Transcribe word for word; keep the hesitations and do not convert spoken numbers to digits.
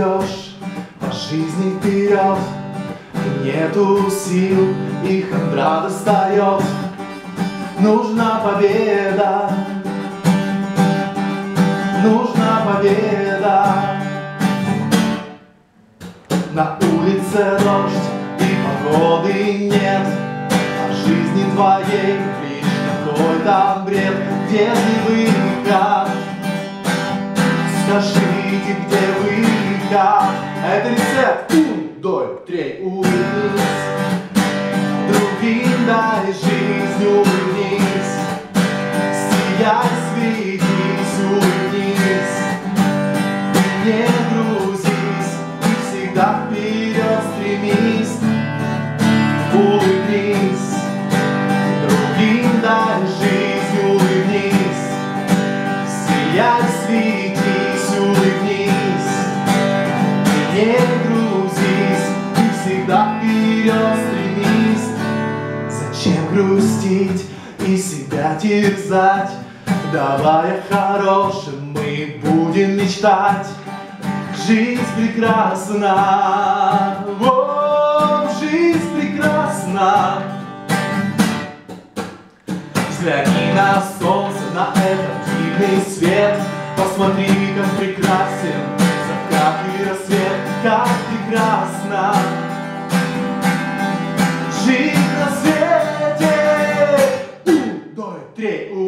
идешь по жизни вперед, и нету сил, и хандра достает. Нужна победа, нужна победа. На улице дождь и погоды нет, а в жизни твоей лишь какой-то бред. Где выход? Скажите, где выход? Это рецепт. Un, dos, tres, улыбнись. Другим дай жизнь, улыбнись. Сияй, светись, улыбнись. И не грузись, и всегда вперед стремись. Улыбнись. Другим дай жизнь, улыбнись. Сияй, светись, улыбнись. И не грузись, и всегда вперед стремись. Зачем грустить и себя терзать? Давай о хорошем мы будем мечтать. Жизнь прекрасна, о, жизнь прекрасна. Взгляни на солнце, на этот дивный свет. Посмотри, как прекрасен закат и рассвет. Как прекрасно жить на свете. Un, dos, tres,